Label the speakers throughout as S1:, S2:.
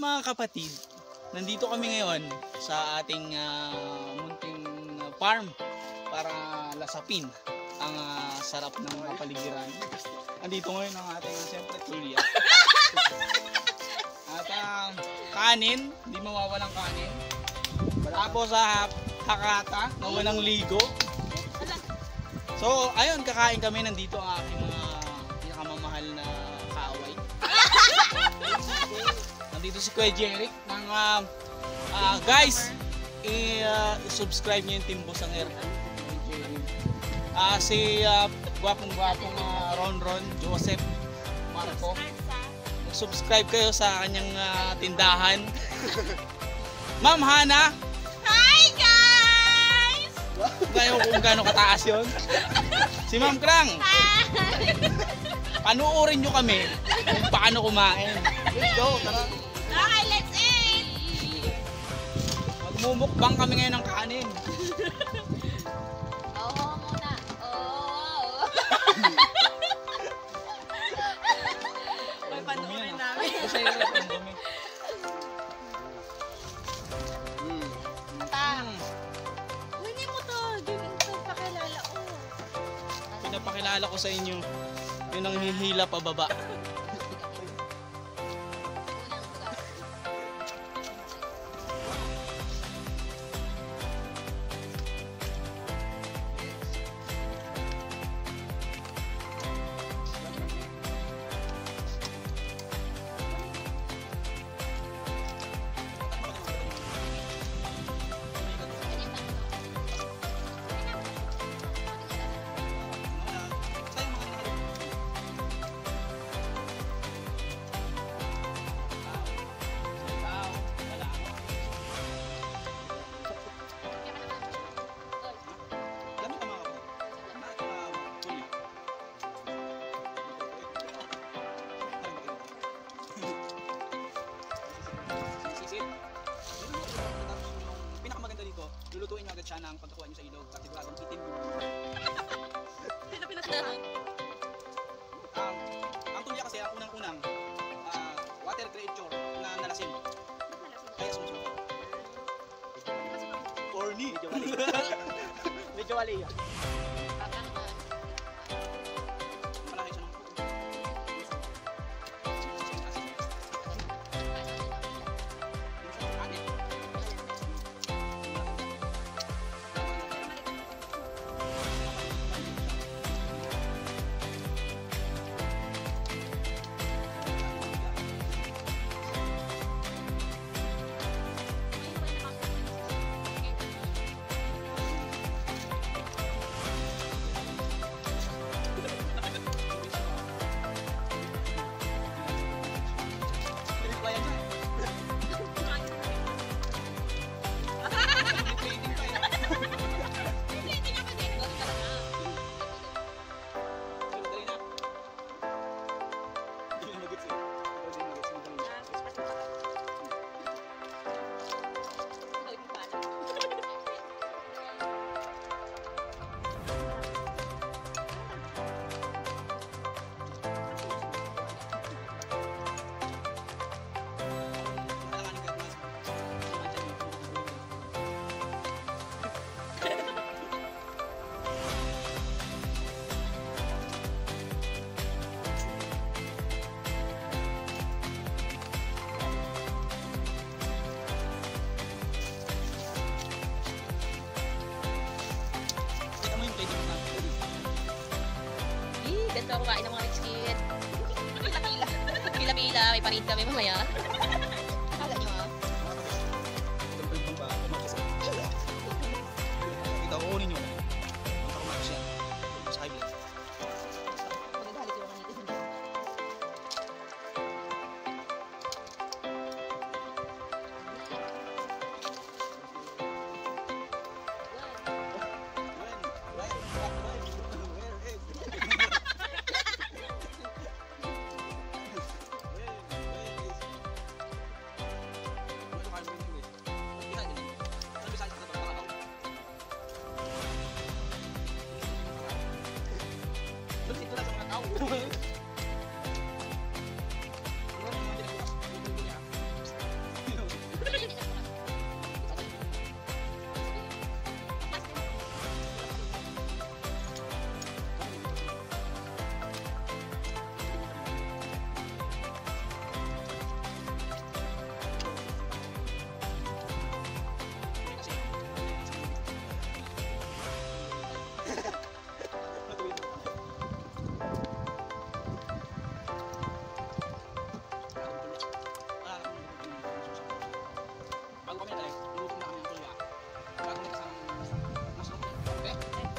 S1: Mga kapatid, nandito kami ngayon sa ating munting farm para lasapin ang sarap ng mga paligiran. Nandito ngayon ang ating siyempre tulya. At kanin, hindi mawawalang kanin. Tapos sa hakata na walang ligo. So ayun, kakain kami. Nandito ang aking mga pinakamamahal na kaaway. Nandito si Kuya Jeric ng guys, i-subscribe niyo yung Team Busanger. Si gwapong-gwapong Ron Joseph Marco. Subscribe kayo sa kanyang tindahan. Ma'am Hana.
S2: Hi guys!
S1: Ngayon kung gaano kataas yun. Si Ma'am Krang.
S2: Hi!
S1: Panuorin nyo kami kung paano kumain. Let's go, tara.
S2: Okay, let's eat!
S1: Magmumukbang kami ngayon ng kanin.
S2: Oo muna. Oo. May panoorin namin.
S1: Kasi hirap ang dumi.
S2: Hindi mo to. Gawin ko pakilala ko.
S1: Pinapakilala ko sa inyo. Yun ang hihila pababa. Pinakamaganda dito, lulutuin nyo agad siya ng pagkakuha nyo sa ilog at siguradong itim yung ang tulya kasi ang unang-unang water creature na nalasin. Kaya sumusunod. Corny! Medyo wali yan. Malaki siya ng
S2: Ganito ako kain ng mga rich kid. Pila-pila, may parid kami mamaya. Kala nyo ah.
S1: Ito, uunin nyo. Punta ko siya. Sa highway.
S2: Magagalit yung mga nito.
S1: Bago na kasama mas okay?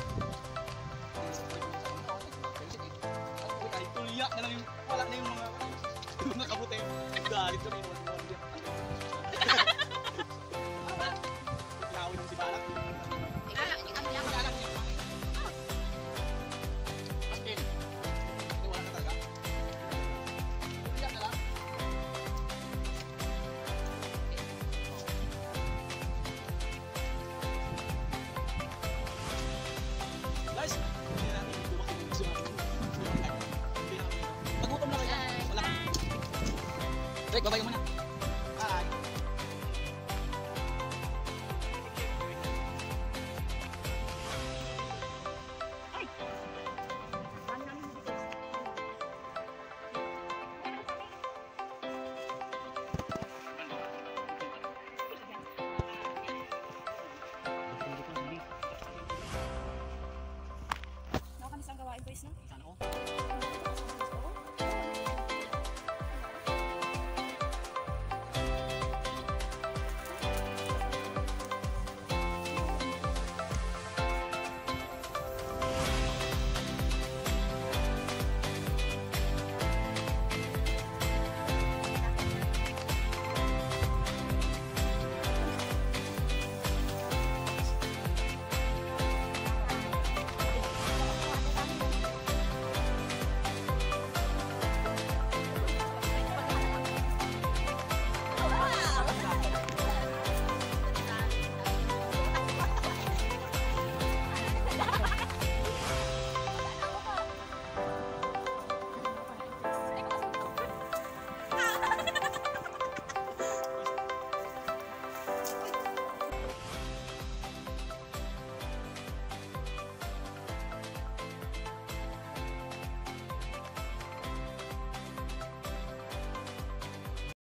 S1: Kahit tulya na lang yung wala na yung mga kabute. Galit kami yung mga Pinawin mo si Balak. Alam niya. Maskin. Wala na talaga. Tulya na lang. Guys, hindi natin tumakit yung gusto natin. Magutom na kayo. Wala. Rick, babay ka muna. Bye.
S2: Nakakamiss ang gawain, boys, no?